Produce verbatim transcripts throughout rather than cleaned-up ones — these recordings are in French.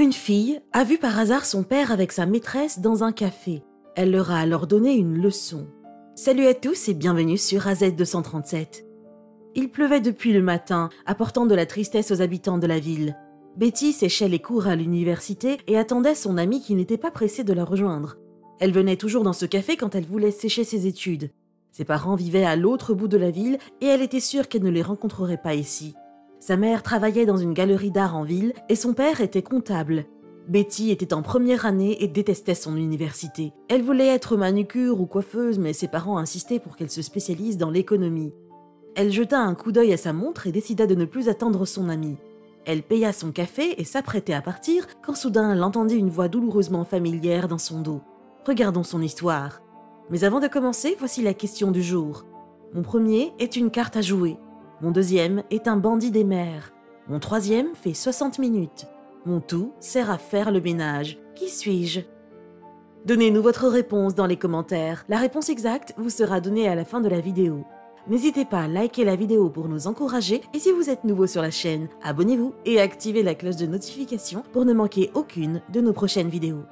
Une fille a vu par hasard son père avec sa maîtresse dans un café. Elle leur a alors donné une leçon. Salut à tous et bienvenue sur A Z deux cent trente-sept. Il pleuvait depuis le matin, apportant de la tristesse aux habitants de la ville. Betty séchait les cours à l'université et attendait son amie qui n'était pas pressée de la rejoindre. Elle venait toujours dans ce café quand elle voulait sécher ses études. Ses parents vivaient à l'autre bout de la ville et elle était sûre qu'elle ne les rencontrerait pas ici. Sa mère travaillait dans une galerie d'art en ville et son père était comptable. Betty était en première année et détestait son université. Elle voulait être manucure ou coiffeuse, mais ses parents insistaient pour qu'elle se spécialise dans l'économie. Elle jeta un coup d'œil à sa montre et décida de ne plus attendre son amie. Elle paya son café et s'apprêtait à partir quand soudain elle entendit une voix douloureusement familière dans son dos. Regardons son histoire. Mais avant de commencer, voici la question du jour. Mon premier est une carte à jouer. Mon deuxième est un bandit des mers. Mon troisième fait soixante minutes. Mon tout sert à faire le ménage. Qui suis-je? Donnez-nous votre réponse dans les commentaires. La réponse exacte vous sera donnée à la fin de la vidéo. N'hésitez pas à liker la vidéo pour nous encourager et si vous êtes nouveau sur la chaîne, abonnez-vous et activez la cloche de notification pour ne manquer aucune de nos prochaines vidéos.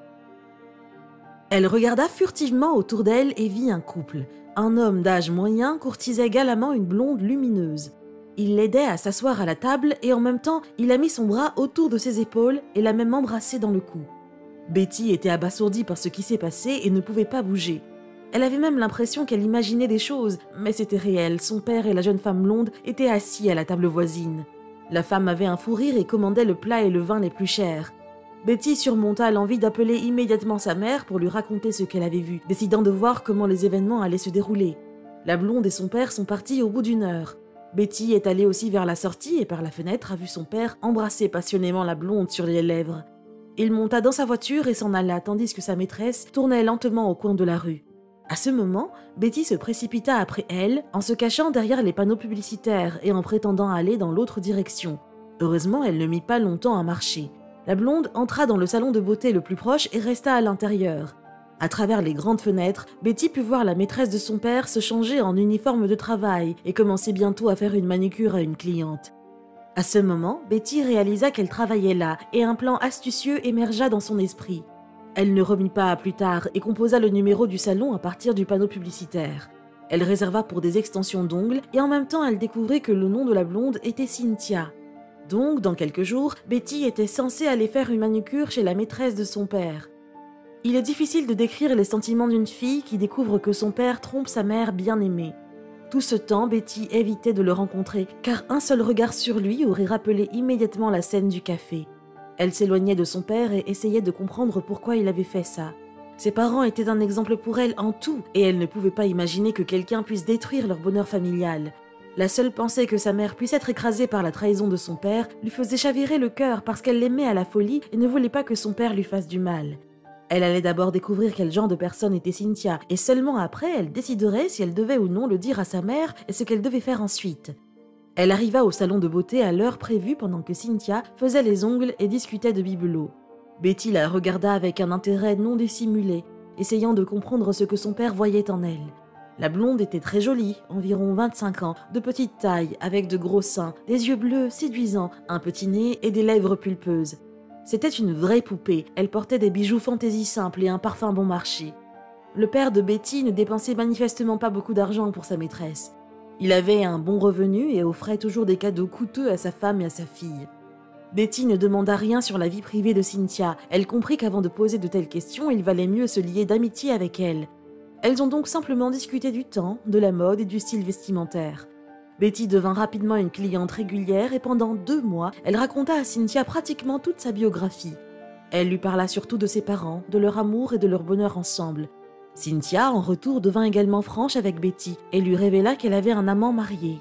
Elle regarda furtivement autour d'elle et vit un couple. Un homme d'âge moyen courtisait galamment une blonde lumineuse. Il l'aidait à s'asseoir à la table et en même temps, il a mis son bras autour de ses épaules et l'a même embrassée dans le cou. Betty était abasourdie par ce qui s'est passé et ne pouvait pas bouger. Elle avait même l'impression qu'elle imaginait des choses, mais c'était réel, son père et la jeune femme blonde étaient assis à la table voisine. La femme avait un fou rire et commandait le plat et le vin les plus chers. Betty surmonta l'envie d'appeler immédiatement sa mère pour lui raconter ce qu'elle avait vu, décidant de voir comment les événements allaient se dérouler. La blonde et son père sont partis au bout d'une heure. Betty est allée aussi vers la sortie et par la fenêtre a vu son père embrasser passionnément la blonde sur les lèvres. Il monta dans sa voiture et s'en alla tandis que sa maîtresse tournait lentement au coin de la rue. À ce moment, Betty se précipita après elle en se cachant derrière les panneaux publicitaires et en prétendant aller dans l'autre direction. Heureusement, elle ne mit pas longtemps à marcher. La blonde entra dans le salon de beauté le plus proche et resta à l'intérieur. À travers les grandes fenêtres, Betty put voir la maîtresse de son père se changer en uniforme de travail et commencer bientôt à faire une manucure à une cliente. À ce moment, Betty réalisa qu'elle travaillait là et un plan astucieux émergea dans son esprit. Elle ne remit pas à plus tard et composa le numéro du salon à partir du panneau publicitaire. Elle réserva pour des extensions d'ongles et en même temps elle découvrit que le nom de la blonde était Cynthia. Donc, dans quelques jours, Betty était censée aller faire une manucure chez la maîtresse de son père. Il est difficile de décrire les sentiments d'une fille qui découvre que son père trompe sa mère bien-aimée. Tout ce temps, Betty évitait de le rencontrer, car un seul regard sur lui aurait rappelé immédiatement la scène du café. Elle s'éloignait de son père et essayait de comprendre pourquoi il avait fait ça. Ses parents étaient un exemple pour elle en tout, et elle ne pouvait pas imaginer que quelqu'un puisse détruire leur bonheur familial. La seule pensée que sa mère puisse être écrasée par la trahison de son père lui faisait chavirer le cœur parce qu'elle l'aimait à la folie et ne voulait pas que son père lui fasse du mal. Elle allait d'abord découvrir quel genre de personne était Cynthia, et seulement après, elle déciderait si elle devait ou non le dire à sa mère et ce qu'elle devait faire ensuite. Elle arriva au salon de beauté à l'heure prévue pendant que Cynthia faisait les ongles et discutait de bibelots. Betty la regarda avec un intérêt non dissimulé, essayant de comprendre ce que son père voyait en elle. La blonde était très jolie, environ vingt-cinq ans, de petite taille, avec de gros seins, des yeux bleus séduisants, un petit nez et des lèvres pulpeuses. C'était une vraie poupée, elle portait des bijoux fantaisie simples et un parfum bon marché. Le père de Betty ne dépensait manifestement pas beaucoup d'argent pour sa maîtresse. Il avait un bon revenu et offrait toujours des cadeaux coûteux à sa femme et à sa fille. Betty ne demanda rien sur la vie privée de Cynthia, elle comprit qu'avant de poser de telles questions, il valait mieux se lier d'amitié avec elle. Elles ont donc simplement discuté du temps, de la mode et du style vestimentaire. Betty devint rapidement une cliente régulière et pendant deux mois, elle raconta à Cynthia pratiquement toute sa biographie. Elle lui parla surtout de ses parents, de leur amour et de leur bonheur ensemble. Cynthia, en retour, devint également franche avec Betty et lui révéla qu'elle avait un amant marié.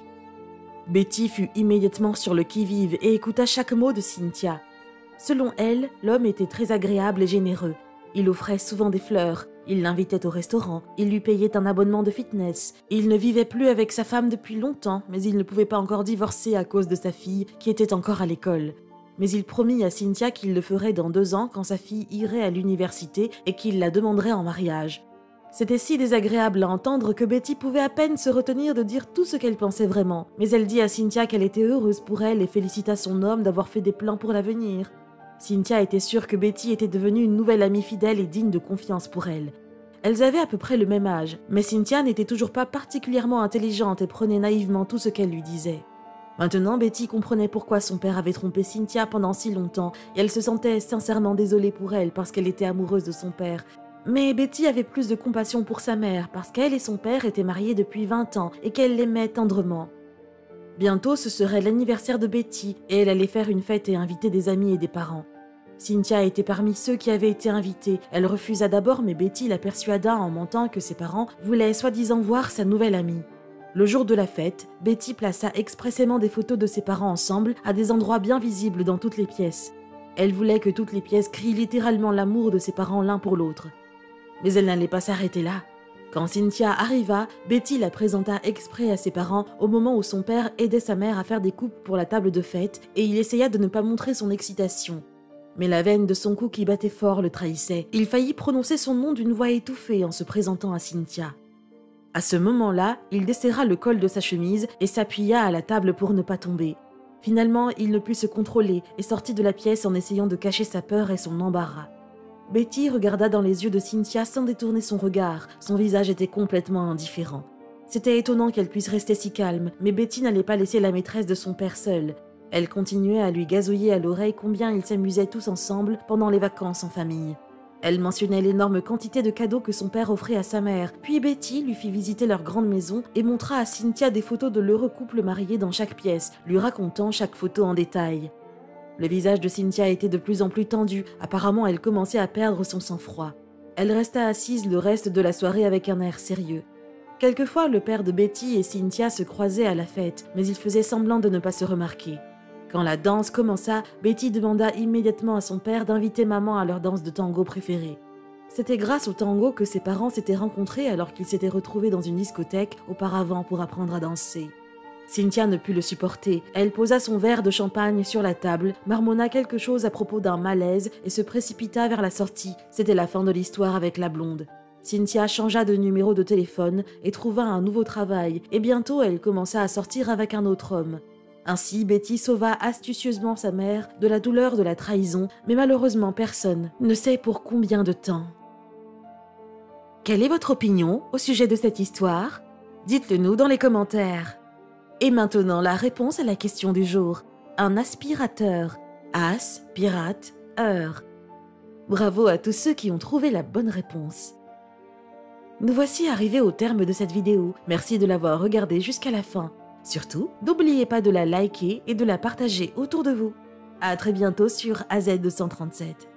Betty fut immédiatement sur le qui-vive et écouta chaque mot de Cynthia. Selon elle, l'homme était très agréable et généreux. Il offrait souvent des fleurs, il l'invitait au restaurant, il lui payait un abonnement de fitness. Il ne vivait plus avec sa femme depuis longtemps, mais il ne pouvait pas encore divorcer à cause de sa fille qui était encore à l'école. Mais il promit à Cynthia qu'il le ferait dans deux ans quand sa fille irait à l'université et qu'il la demanderait en mariage. C'était si désagréable à entendre que Betty pouvait à peine se retenir de dire tout ce qu'elle pensait vraiment. Mais elle dit à Cynthia qu'elle était heureuse pour elle et félicita son homme d'avoir fait des plans pour l'avenir. Cynthia était sûre que Betty était devenue une nouvelle amie fidèle et digne de confiance pour elle. Elles avaient à peu près le même âge, mais Cynthia n'était toujours pas particulièrement intelligente et prenait naïvement tout ce qu'elle lui disait. Maintenant, Betty comprenait pourquoi son père avait trompé Cynthia pendant si longtemps et elle se sentait sincèrement désolée pour elle parce qu'elle était amoureuse de son père. Mais Betty avait plus de compassion pour sa mère parce qu'elle et son père étaient mariés depuis vingt ans et qu'elle l'aimait tendrement. Bientôt, ce serait l'anniversaire de Betty et elle allait faire une fête et inviter des amis et des parents. Cynthia était parmi ceux qui avaient été invités. Elle refusa d'abord, mais Betty la persuada en mentant que ses parents voulaient soi-disant voir sa nouvelle amie. Le jour de la fête, Betty plaça expressément des photos de ses parents ensemble à des endroits bien visibles dans toutes les pièces. Elle voulait que toutes les pièces crient littéralement l'amour de ses parents l'un pour l'autre. Mais elle n'allait pas s'arrêter là. Quand Cynthia arriva, Betty la présenta exprès à ses parents au moment où son père aidait sa mère à faire des coupes pour la table de fête et il essaya de ne pas montrer son excitation. Mais la veine de son cou qui battait fort le trahissait. Il faillit prononcer son nom d'une voix étouffée en se présentant à Cynthia. À ce moment-là, il desserra le col de sa chemise et s'appuya à la table pour ne pas tomber. Finalement, il ne put se contrôler et sortit de la pièce en essayant de cacher sa peur et son embarras. Betty regarda dans les yeux de Cynthia sans détourner son regard. Son visage était complètement indifférent. C'était étonnant qu'elle puisse rester si calme, mais Betty n'allait pas laisser la maîtresse de son père seule. Elle continuait à lui gazouiller à l'oreille combien ils s'amusaient tous ensemble pendant les vacances en famille. Elle mentionnait l'énorme quantité de cadeaux que son père offrait à sa mère, puis Betty lui fit visiter leur grande maison et montra à Cynthia des photos de l'heureux couple marié dans chaque pièce, lui racontant chaque photo en détail. Le visage de Cynthia était de plus en plus tendu, apparemment elle commençait à perdre son sang-froid. Elle resta assise le reste de la soirée avec un air sérieux. Quelquefois, le père de Betty et Cynthia se croisaient à la fête, mais il faisait semblant de ne pas se remarquer. Quand la danse commença, Betty demanda immédiatement à son père d'inviter maman à leur danse de tango préférée. C'était grâce au tango que ses parents s'étaient rencontrés alors qu'ils s'étaient retrouvés dans une discothèque auparavant pour apprendre à danser. Cynthia ne put le supporter. Elle posa son verre de champagne sur la table, marmonna quelque chose à propos d'un malaise et se précipita vers la sortie. C'était la fin de l'histoire avec la blonde. Cynthia changea de numéro de téléphone et trouva un nouveau travail, et bientôt elle commença à sortir avec un autre homme. Ainsi, Betty sauva astucieusement sa mère de la douleur de la trahison, mais malheureusement personne ne sait pour combien de temps. Quelle est votre opinion au sujet de cette histoire? Dites-le nous dans les commentaires. Et maintenant, la réponse à la question du jour. Un aspirateur. As-pirate-heure. Bravo à tous ceux qui ont trouvé la bonne réponse. Nous voici arrivés au terme de cette vidéo. Merci de l'avoir regardée jusqu'à la fin. Surtout, n'oubliez pas de la liker et de la partager autour de vous. À très bientôt sur A Z deux cent trente-sept.